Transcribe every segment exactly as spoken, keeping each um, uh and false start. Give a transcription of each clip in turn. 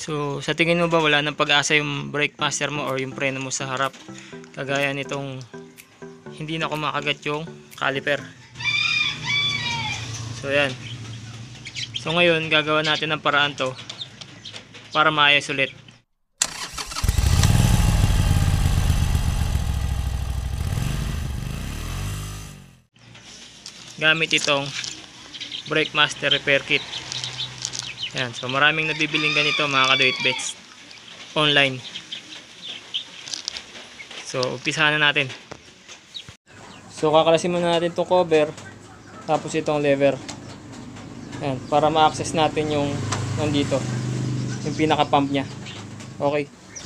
So, sa tingin mo ba wala nang pag-asa yung brake master mo or yung preno mo sa harap? Kagaya nitong hindi na kumakagat yung caliper. So, yan. So, ngayon, gagawa natin ng paraan to para maayos ulit. Gamit itong brake master repair kit. Yan. So, maraming nabibiling ganito mga ka-do it best online. So, umpisahan na natin. So, kakalasin muna natin itong cover. Tapos itong lever. Yan. Para ma-access natin yung nandito. Yung pinaka-pump niya. Okay.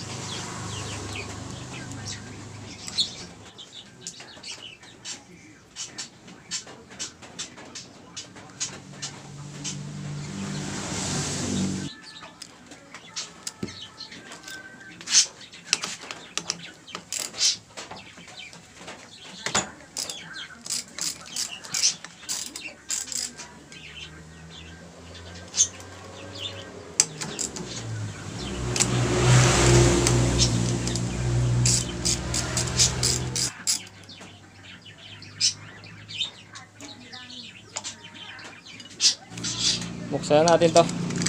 Buksan natin to.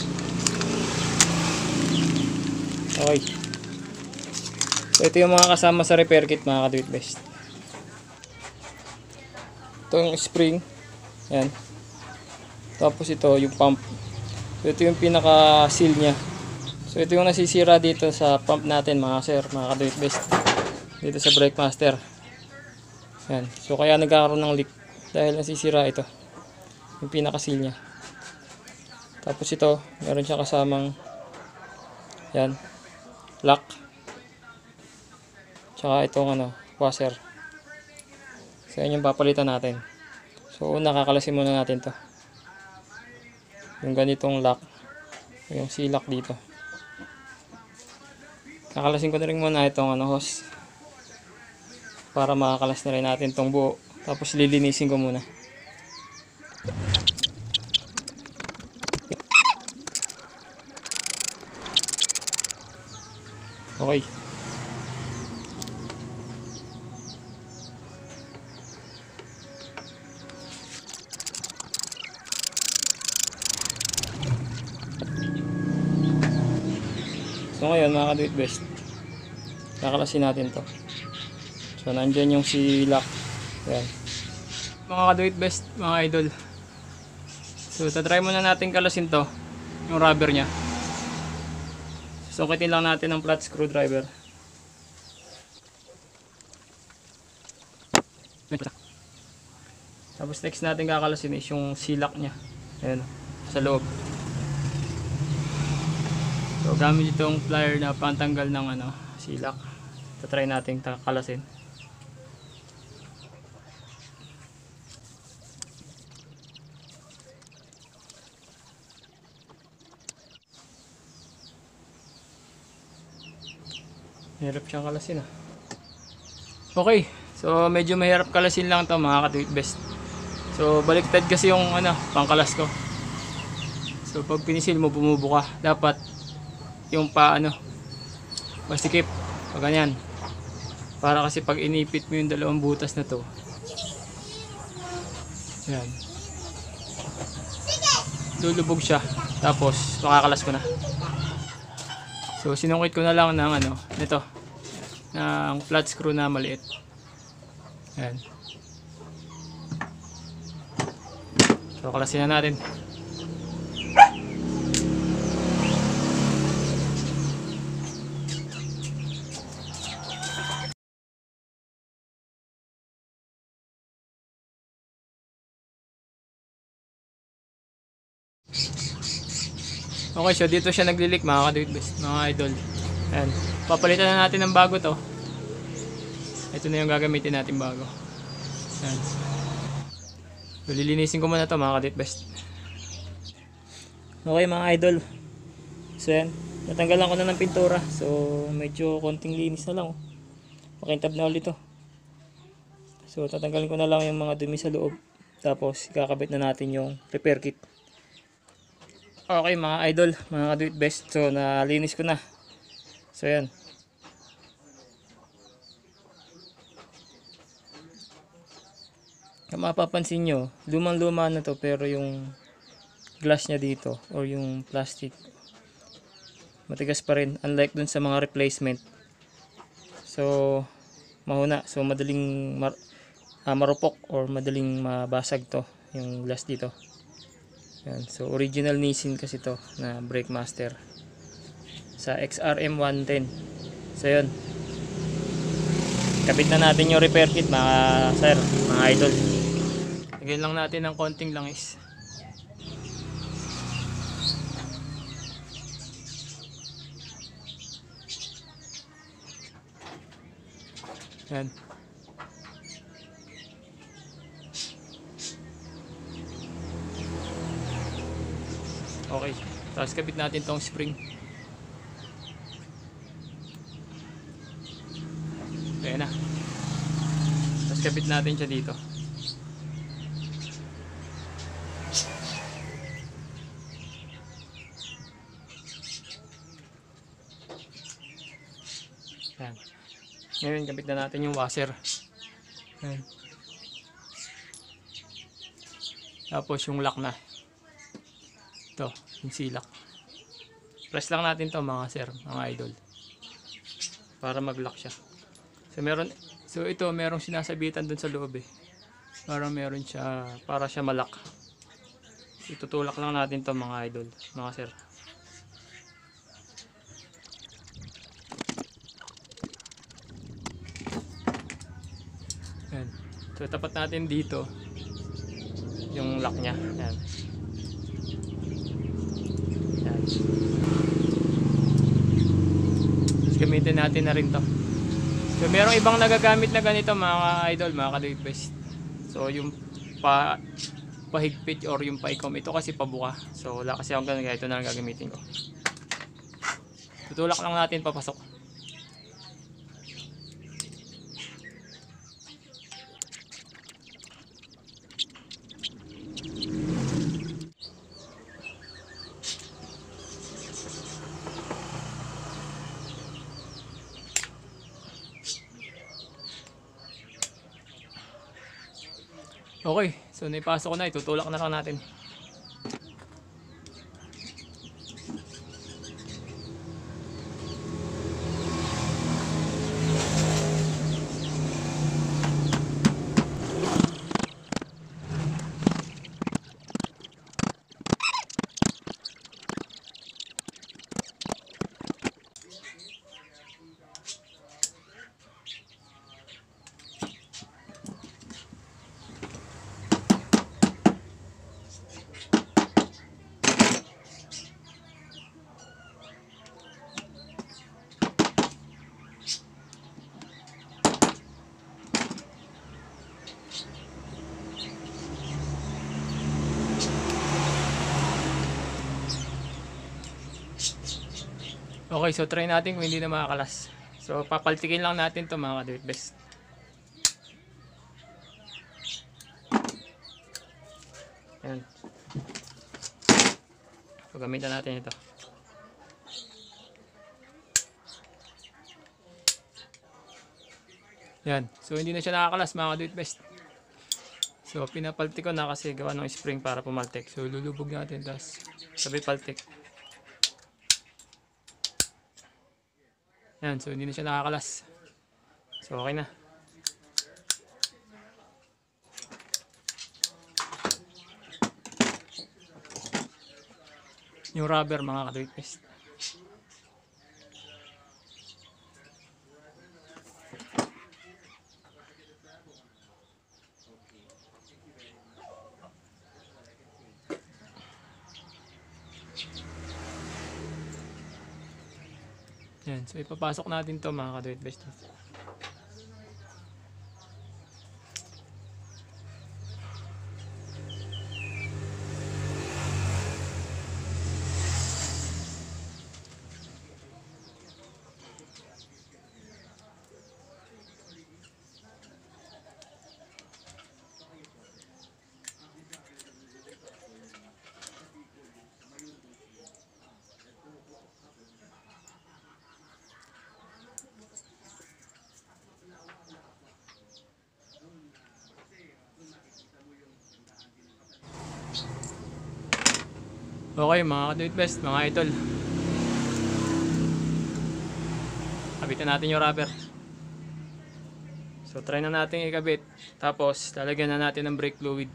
Okay. So, ito yung mga kasama sa repair kit mga ka-do it best. Ito yung spring. Yan. Tapos ito yung pump. So, ito yung pinaka seal nya. So, ito yung nasisira dito sa pump natin mga sir, mga ka-do it best. Dito sa brake master. Yan. So, kaya nagkakaroon ng leak dahil nasisira ito. Yung pinaka seal nya. Tapos ito, meron siyang kasamang yan, lock. Tsaka itong ano, washer. So yan yung papalitan natin. So una, kakalasin muna natin to. Yung ganitong lock. Yung C-lock dito. Kakalasin ko na rin muna itong ano, hose. Para makakalas na rin natin itong buo. Tapos lilinisin ko muna. Okay. So ngayon mga ka-do it best, kakalasin natin to. So nandyan yung C-lock. Ayan. Mga ka-do it best, mga idol. So tatry muna natin kalasin to, yung rubber nya. Sukitin lang natin ng flat screwdriver. Tapos next natin kakalasin is yung C-lock nya. Ayan, sa loob. So gamit itong plier na pantanggal ng ano, C-lock. Tatry natin kakalasin. Hirap siyang kalasin ah. Okay, so medyo mahirap kalasin lang to mga ka-do it best. So baliktad kasi yung ano, pangkalas ko. So pag pinisil mo bumubuka, dapat yung pa ano, masikip, pag ganyan. Para kasi pag inipit mo yung dalawang butas na to, yan, lulubog siya. Tapos makakalas ko na. So sinungkit ko na lang ng ano, nito, ng flat screw na maliit. Ayan. So kalasin na natin. Okay, so dito siya naglilik mga ka-do it best, mga idol. Ayan. Papalitan na natin ng bago to. Ito na yung gagamitin natin bago. Ayan. So lilinisin ko muna to mga ka-do it best. Okay mga idol. So yan, natanggalan ko na ng pintura. So medyo konting linis na lang. Oh. Pakintab na ulit to. So tatanggalin ko na lang yung mga dumi sa loob. Tapos kakabit na natin yung repair kit. Okay mga idol, mga ka-do it best. So nalinis ko na. So yan. Kung mapapansin nyo, lumang luma na to, pero yung glass nya dito or yung plastic matigas pa rin, unlike dun sa mga replacement. So mahuna, so madaling mar ah, marupok or madaling mabasag to yung glass dito. Yan. So original Nissin kasi to na brake master sa X R M one ten. So yun, kabit na natin yung repair kit mga sir, mga idol. Lagyan lang natin ng konting langis. Yan. Okay, tapos kabit natin tong spring. Ayan na. Tapos kabit natin siya dito. Ayan. Ngayon kabit na natin yung washer. Ayan. Tapos yung lock na. Ito, yung silak. Press lang natin to mga sir, mga idol. Para mag-lock siya. So meron, so ito merong sinasabitan dun sa loob eh. Para meron siya, para siya malak. Itutulak lang natin to mga idol, mga sir. Yan. So tapat natin dito yung lock nya. Yan. Yan. Tapos gamitin natin na rin to. So merong ibang nagagamit na ganito mga idol, mga ka-do it best. So yung pa pahigpit or yung paikom, ito kasi pabuka. So wala kasi akong ganun, kaya ito na lang gagamitin ko. Tutulak lang natin papasok. Okay, so naipasok ko na, itutulak na lang natin. Okay, so try natin kung hindi na makakalas. So papaltikin lang natin to mga ka-do it best. Ayan. So gamitan natin ito. Yan. So hindi na siya nakakalas mga ka-do it best. So pinapaltik ko na kasi gawa ng spring para pumaltik. So lulubog natin, tapos sabay paltik. Yan, so hindi na siya nakakalas. So okay na. Yung rubber mga ka-do it best. Yan, so ipapasok natin to mga ka-do it best. Okay mga ka-do it best, mga idol. Kabitan natin yung rubber. So try na natin ikabit. Tapos lalagyan na natin ng brake fluid.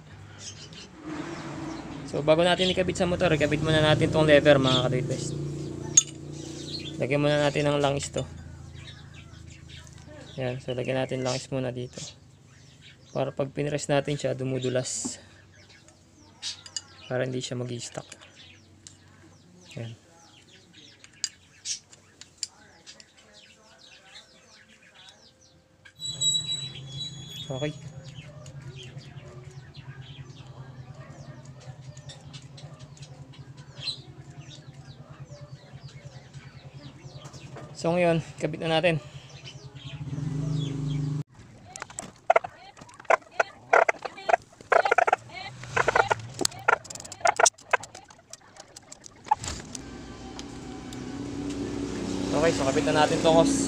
So bago natin ikabit sa motor, ikabit muna natin tong lever mga ka-do it best. Lagyan muna natin ng langis to. Yan, so lagyan natin langis muna dito. Para pag pinrest natin siya, dumudulas. Para hindi siya mag-i-stuck. Yan. Okay. So ngayon, kabit na natin. Okay, so kabit na natin itong hose.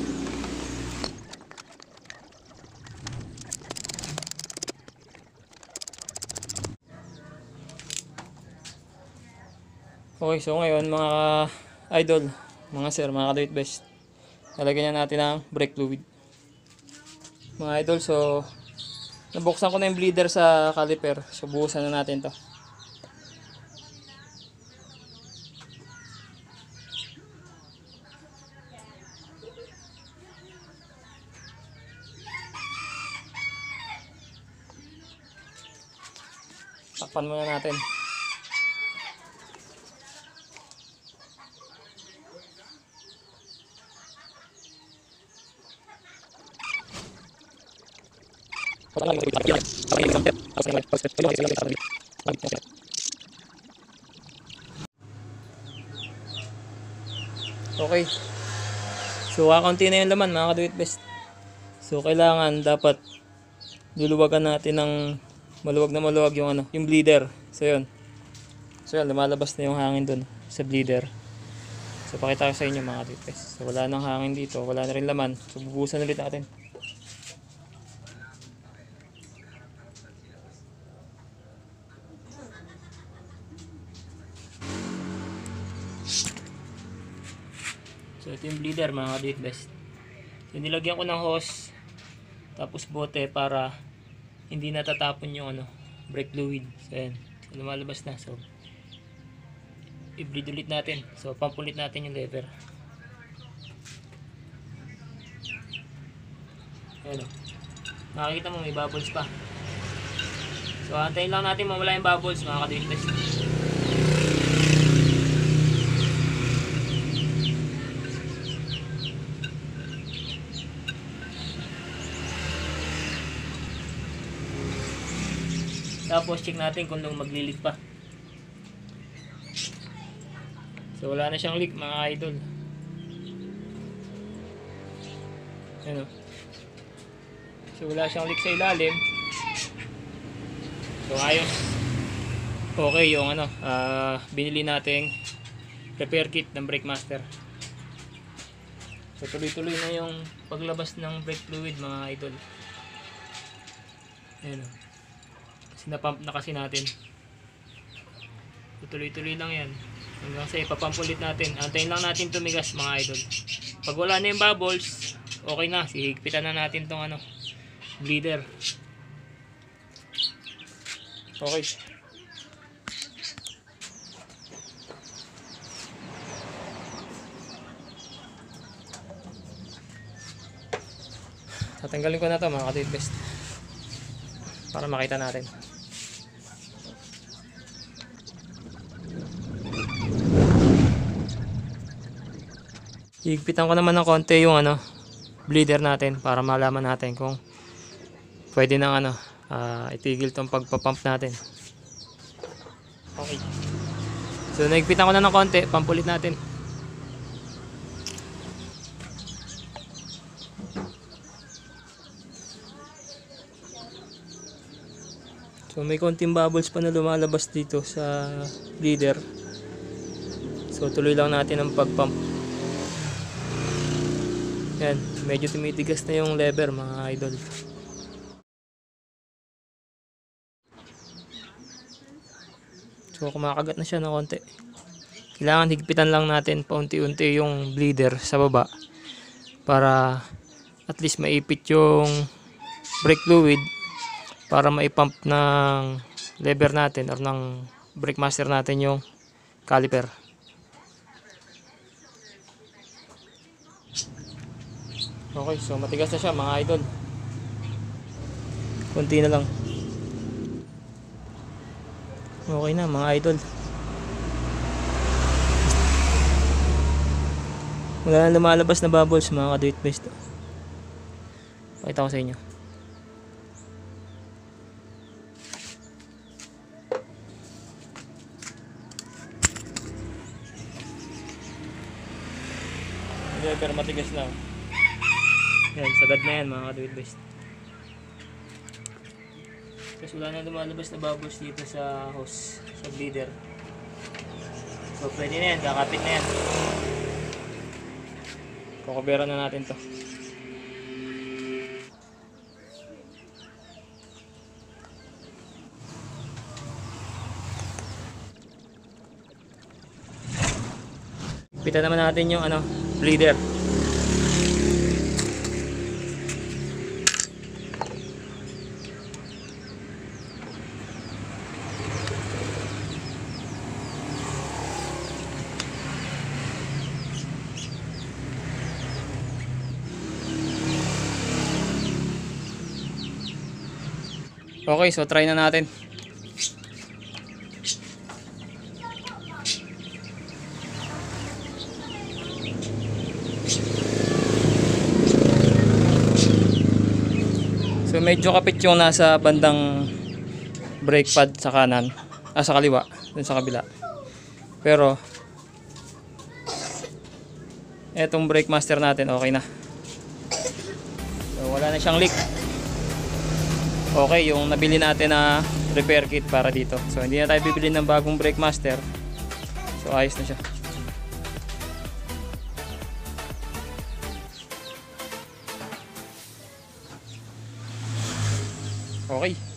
Okay, so ngayon mga idol, mga sir, mga ka-do it best, lalagyan na natin ng brake fluid. Mga idol, so nabuksan ko na yung bleeder sa caliper. So buhusan na natin to. Takpan muna natin. Okay. So kakaunti na yung laman mga ka-do it best. So kailangan dapat luluwagan natin ng maluwag na maluwag yung ano, yung bleeder. So yun. So yun, lumalabas na yung hangin dun sa bleeder. So pakita ko sa inyo mga ka-do it best. So wala nang hangin dito, wala na rin laman. So bubusan ulit natin. So ito yung bleeder mga ka-do it best. So nilagyan ko ng hose tapos bote para hindi natatapon yung ano, brake fluid. So ayan, so, lumalabas na. So i-bleed ulit natin. So pump ulit natin yung lever. Ayan o. Nakikita mo may bubbles pa. So antayin lang natin mawala yung bubbles mga ka-do it best. Tapos check natin kung maglilik pa. So wala na siyang leak mga idol. Ano? So wala siyang leak sa ilalim. So ayos. Okay yung ano, uh, binili nating repair kit ng Brake Master. So tuloy-tuloy na yung paglabas ng brake fluid mga idol. Ayan o. Sinapump na kasi natin. Tuloy-tuloy lang yan. Hanggang sa ipapump ulit natin. Antayin lang natin tumigas mga idol. Pag wala na yung bubbles, okay na. Sihigpitan na natin tong ano, bleeder. Okay. Tatanggalin ko na to mga ka-do it best. Para makita natin. Higpitan ko naman ng konti yung ano, bleeder natin para malaman natin kung pwede nang ano, uh, itigil tong pagpapump natin. Okay. So nahigpitan ko na ng konti, pump ulit natin. So may konting bubbles pa na lumalabas dito sa bleeder. So tuloy lang natin ang pagpump. Yan, medyo tumitigas na yung lever mga idol. So kumakagat na siya ng konti. kailangan higpitan lang natin paunti-unti yung bleeder sa baba para at least maipit yung brake fluid para maipump ng lever natin or ng brake master natin yung caliper. Okay, so matigas na siya mga idol. Kunti na lang. Okay na mga idol. Wala na lumalabas na bubbles mga ka-do it best. Pakita ko sa inyo. Hindi, pero matigas na. Yan, sagad na yan mga ka-do it best. Kasi wala na lumalabas na bubbles dito sa hose, sa bleeder. So pwede na yan, kakapit na yan. Kukuberan na natin to. Pita naman natin yung ano, bleeder. Okay, so try na natin. So medyo kapit yung nasa bandang brake pad sa kanan, ah sa kaliwa, dun sa kabila. Pero etong brake master natin okay na. So wala na siyang leak. Okay, yung nabili natin na repair kit para dito. So hindi na tayo bibili ng bagong brake master. So ayos na siya. Okay.